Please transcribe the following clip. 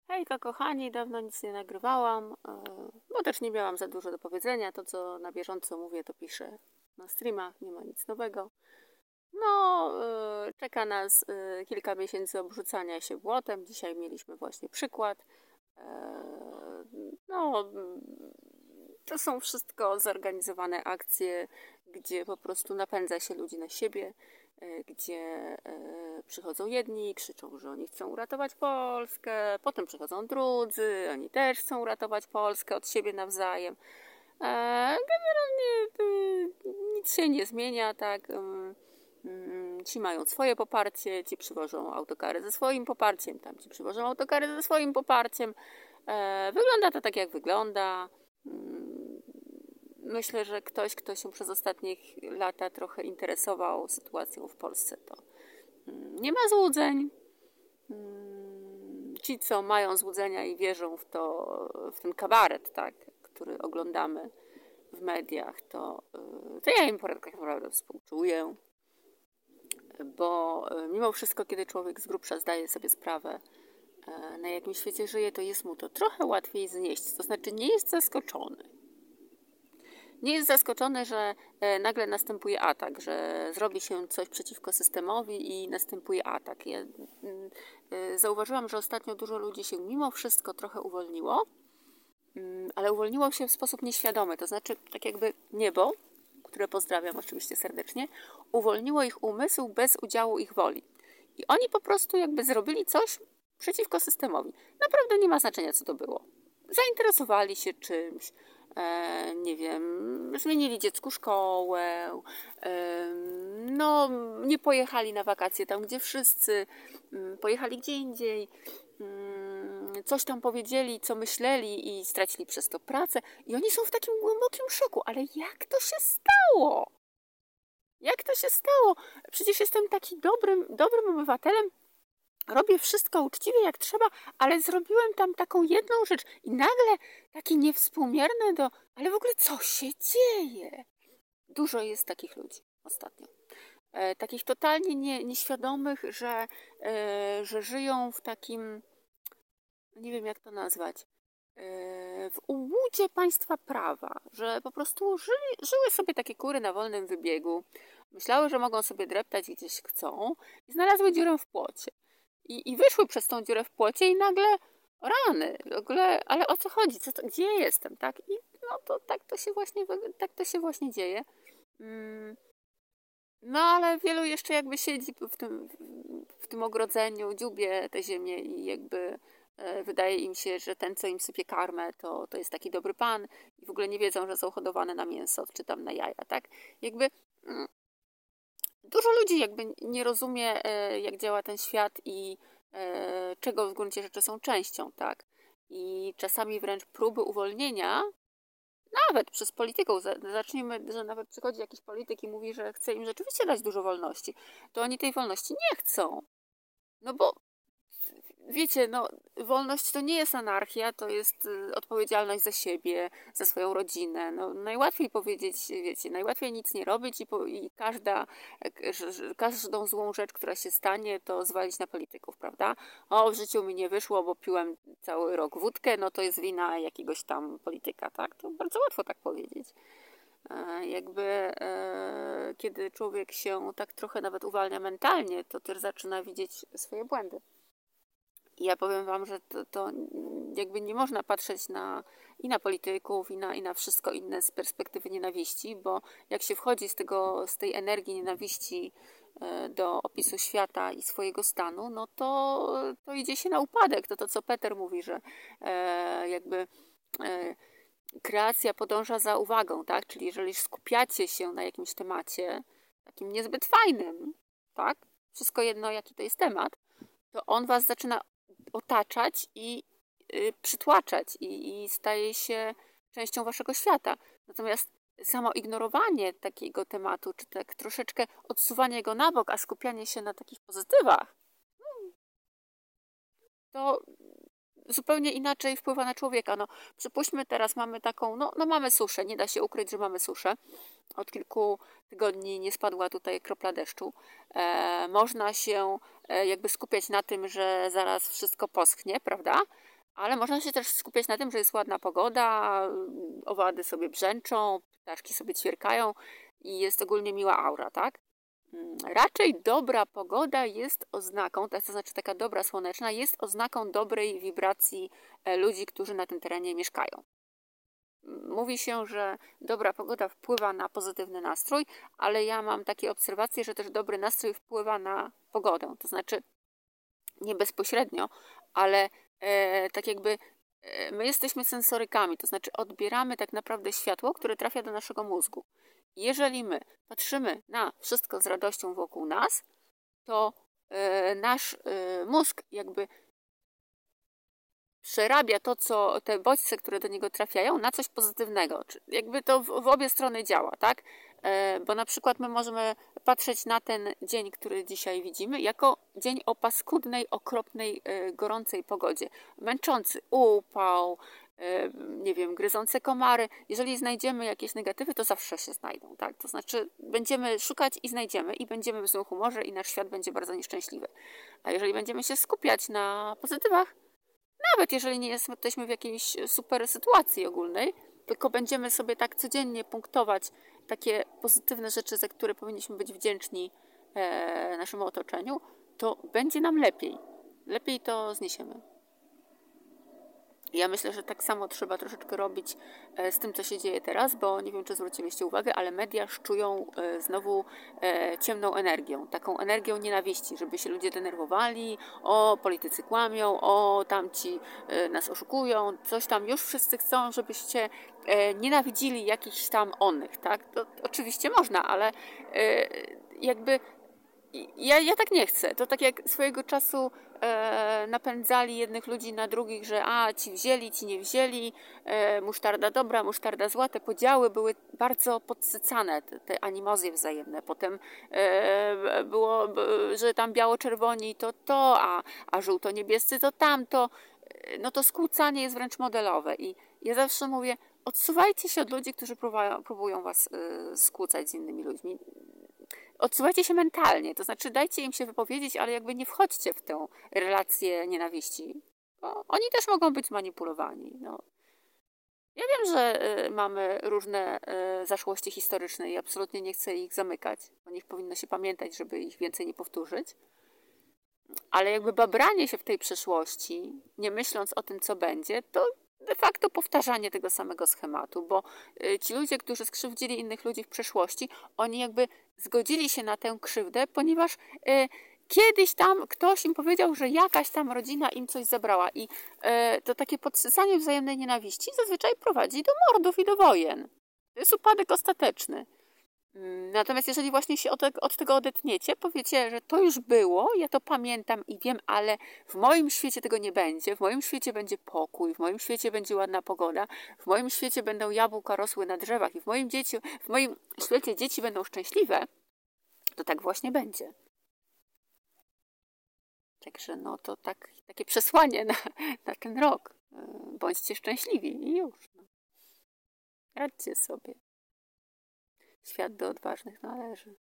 Hejka kochani, dawno nic nie nagrywałam, bo też nie miałam za dużo do powiedzenia. To, co na bieżąco mówię, to piszę na streamach, nie ma nic nowego. No, czeka nas kilka miesięcy obrzucania się błotem. Dzisiaj mieliśmy właśnie przykład. No, to są wszystko zorganizowane akcje, gdzie po prostu napędza się ludzi na siebie, gdzie przychodzą jedni, krzyczą, że oni chcą uratować Polskę, potem przychodzą drudzy, oni też chcą uratować Polskę od siebie nawzajem. Generalnie nic się nie zmienia, tak. Ci mają swoje poparcie, ci przywożą autokary ze swoim poparciem, tamci przywożą autokary ze swoim poparciem. Wygląda to tak, jak wygląda. Myślę, że ktoś, kto się przez ostatnie lata trochę interesował sytuacją w Polsce, to nie ma złudzeń. Ci, co mają złudzenia i wierzą w to, w ten kabaret, tak, który oglądamy w mediach, to ja im tak naprawdę współczuję, bo mimo wszystko, kiedy człowiek z grubsza zdaje sobie sprawę, na jakim świecie żyje, to jest mu to trochę łatwiej znieść. To znaczy nie jest zaskoczony. Nie jest zaskoczony, że nagle następuje atak, że zrobi się coś przeciwko systemowi i następuje atak. Ja zauważyłam, że ostatnio dużo ludzi się mimo wszystko trochę uwolniło, ale uwolniło się w sposób nieświadomy. To znaczy, tak jakby niebo, które pozdrawiam oczywiście serdecznie, uwolniło ich umysł bez udziału ich woli. I oni po prostu jakby zrobili coś przeciwko systemowi. Naprawdę nie ma znaczenia, co to było. Zainteresowali się czymś, nie wiem, zmienili dziecku szkołę, no, nie pojechali na wakacje tam, gdzie wszyscy, pojechali gdzie indziej, coś tam powiedzieli, co myśleli i stracili przez to pracę. I oni są w takim głębokim szoku. Ale jak to się stało? Jak to się stało? Przecież jestem taki dobrym obywatelem. Robię wszystko uczciwie jak trzeba, ale zrobiłem tam taką jedną rzecz i nagle takie niewspółmierne Ale w ogóle co się dzieje? Dużo jest takich ludzi ostatnio. Takich totalnie nieświadomych, że żyją w takim, nie wiem jak to nazwać, w ułudzie państwa prawa, że po prostu żyły sobie takie kury na wolnym wybiegu, myślały, że mogą sobie dreptać gdzieś chcą i znalazły dziurę w płocie. I wyszły przez tą dziurę w płocie i nagle rany, w ogóle, ale o co chodzi, gdzie ja jestem, tak? I no to tak to się właśnie dzieje. No ale wielu jeszcze jakby siedzi w tym ogrodzeniu, dziubie tę ziemię i jakby wydaje im się, że ten, co im sypie karmę, to jest taki dobry pan i w ogóle nie wiedzą, że są hodowane na mięso czy tam na jaja, tak? Jakby dużo ludzi jakby nie rozumie, jak działa ten świat i czego w gruncie rzeczy są częścią, tak? I czasami wręcz próby uwolnienia, nawet przez polityków, zacznijmy, że nawet przychodzi jakiś polityk i mówi, że chce im rzeczywiście dać dużo wolności, to oni tej wolności nie chcą. No bo wiecie, no, wolność to nie jest anarchia, to jest odpowiedzialność za siebie, za swoją rodzinę. No, najłatwiej powiedzieć, wiecie, najłatwiej nic nie robić i każdą złą rzecz, która się stanie, to zwalić na polityków, prawda? O, w życiu mi nie wyszło, bo piłem cały rok wódkę, no to jest wina jakiegoś tam polityka, tak? To bardzo łatwo tak powiedzieć. Kiedy człowiek się tak trochę nawet uwalnia mentalnie, to też zaczyna widzieć swoje błędy. I ja powiem wam, że to jakby nie można patrzeć i na polityków, i na wszystko inne z perspektywy nienawiści, bo jak się wchodzi z tej energii nienawiści do opisu świata i swojego stanu, no to idzie się na upadek. To co Peter mówi, że kreacja podąża za uwagą, tak? Czyli jeżeli skupiacie się na jakimś temacie, takim niezbyt fajnym, tak? Wszystko jedno, jaki to jest temat, to on was zaczyna otaczać i przytłaczać i staje się częścią waszego świata. Natomiast samo ignorowanie takiego tematu, czy tak troszeczkę odsuwanie go na bok, a skupianie się na takich pozytywach, to zupełnie inaczej wpływa na człowieka. No, przypuśćmy teraz mamy taką, no mamy suszę, nie da się ukryć, że mamy suszę. Od kilku tygodni nie spadła tutaj kropla deszczu. Można się jakby skupiać na tym, że zaraz wszystko poschnie, prawda? Ale można się też skupiać na tym, że jest ładna pogoda, owady sobie brzęczą, ptaszki sobie ćwierkają i jest ogólnie miła aura, tak? Raczej dobra pogoda jest oznaką, to znaczy taka dobra słoneczna, jest oznaką dobrej wibracji ludzi, którzy na tym terenie mieszkają. Mówi się, że dobra pogoda wpływa na pozytywny nastrój, ale ja mam takie obserwacje, że też dobry nastrój wpływa na pogodę. To znaczy nie bezpośrednio, ale tak jakby my jesteśmy sensorykami, to znaczy odbieramy tak naprawdę światło, które trafia do naszego mózgu. Jeżeli my patrzymy na wszystko z radością wokół nas, to nasz mózg jakby przerabia to, co te bodźce, które do niego trafiają, na coś pozytywnego. Jakby to w obie strony działa, tak? Bo na przykład my możemy patrzeć na ten dzień, który dzisiaj widzimy, jako dzień o paskudnej, okropnej, gorącej pogodzie. Męczący upał, nie wiem, gryzące komary. Jeżeli znajdziemy jakieś negatywy, to zawsze się znajdą, tak? To znaczy będziemy szukać i znajdziemy i będziemy w złym humorze i nasz świat będzie bardzo nieszczęśliwy. A jeżeli będziemy się skupiać na pozytywach, nawet jeżeli nie jesteśmy w jakiejś super sytuacji ogólnej, tylko będziemy sobie tak codziennie punktować takie pozytywne rzeczy, za które powinniśmy być wdzięczni naszemu otoczeniu, to będzie nam lepiej. Lepiej to zniesiemy. Ja myślę, że tak samo trzeba troszeczkę robić z tym, co się dzieje teraz, bo nie wiem, czy zwróciliście uwagę, ale media szczują znowu ciemną energią, taką energią nienawiści, żeby się ludzie denerwowali, o, politycy kłamią, o, tamci nas oszukują, coś tam. Już wszyscy chcą, żebyście nienawidzili jakichś tam onych, tak? To oczywiście można, ale jakby ja tak nie chcę. To tak jak swojego czasu napędzali jednych ludzi na drugich, że ci wzięli, ci nie wzięli, musztarda dobra, musztarda zła. Te podziały były bardzo podsycane, te animozje wzajemne. Potem było, że tam biało-czerwoni to, a żółto-niebiescy to tamto. No to skłócanie jest wręcz modelowe i ja zawsze mówię, odsuwajcie się od ludzi, którzy próbują was skłócać z innymi ludźmi. Odsuwajcie się mentalnie, to znaczy dajcie im się wypowiedzieć, ale jakby nie wchodźcie w tę relację nienawiści, bo oni też mogą być manipulowani. No. Ja wiem, że mamy różne zaszłości historyczne i absolutnie nie chcę ich zamykać. O nich powinno się pamiętać, żeby ich więcej nie powtórzyć. Ale jakby babranie się w tej przeszłości, nie myśląc o tym, co będzie, to de facto powtarzanie tego samego schematu, bo ci ludzie, którzy skrzywdzili innych ludzi w przeszłości, oni jakby zgodzili się na tę krzywdę, ponieważ kiedyś tam ktoś im powiedział, że jakaś tam rodzina im coś zabrała i to takie podsycanie wzajemnej nienawiści zazwyczaj prowadzi do mordów i do wojen. To jest upadek ostateczny. Natomiast jeżeli właśnie się od tego odetniecie, powiecie, że to już było, ja to pamiętam i wiem, ale w moim świecie tego nie będzie, w moim świecie będzie pokój, w moim świecie będzie ładna pogoda, w moim świecie będą jabłka rosły na drzewach i w moim świecie dzieci będą szczęśliwe, to tak właśnie będzie. Także no to takie przesłanie na ten rok. Bądźcie szczęśliwi i już. Radźcie sobie. Świat do odważnych należy.